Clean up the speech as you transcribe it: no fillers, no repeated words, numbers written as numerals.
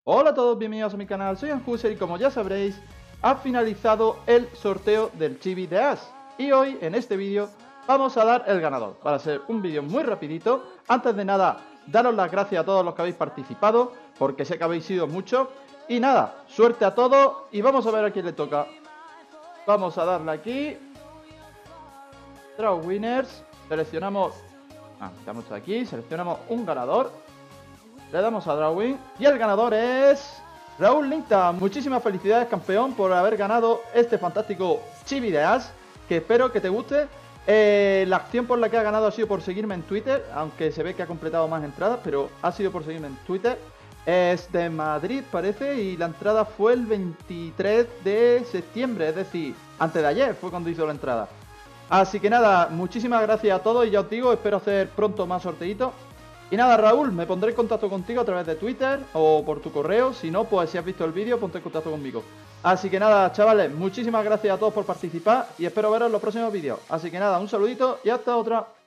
Hola a todos, bienvenidos a mi canal, soy Anjuser y como ya sabréis, ha finalizado el sorteo del Chibi de As. Y hoy, en este vídeo, vamos a dar el ganador. Va a ser un vídeo muy rapidito. Antes de nada, daros las gracias a todos los que habéis participado, porque sé que habéis sido muchos. Y nada, suerte a todos y vamos a ver a quién le toca. Vamos a darle aquí. Draw Winners. Seleccionamos... estamos aquí, seleccionamos un ganador. Le damos a Drawing y el ganador es Raúl Linta. Muchísimas felicidades, campeón, por haber ganado este fantástico Chibi de As, que espero que te guste. La acción por la que ha ganado ha sido por seguirme en Twitter, aunque se ve que ha completado más entradas, pero ha sido por seguirme en Twitter. Es de Madrid, parece, y la entrada fue el 23 de septiembre, es decir, antes de ayer fue cuando hizo la entrada. Así que nada, muchísimas gracias a todos y ya os digo, espero hacer pronto más sorteitos. Y nada, Raúl, me pondré en contacto contigo a través de Twitter o por tu correo. Si no, pues si has visto el vídeo, ponte en contacto conmigo. Así que nada, chavales, muchísimas gracias a todos por participar y espero veros en los próximos vídeos. Así que nada, un saludito y hasta otra.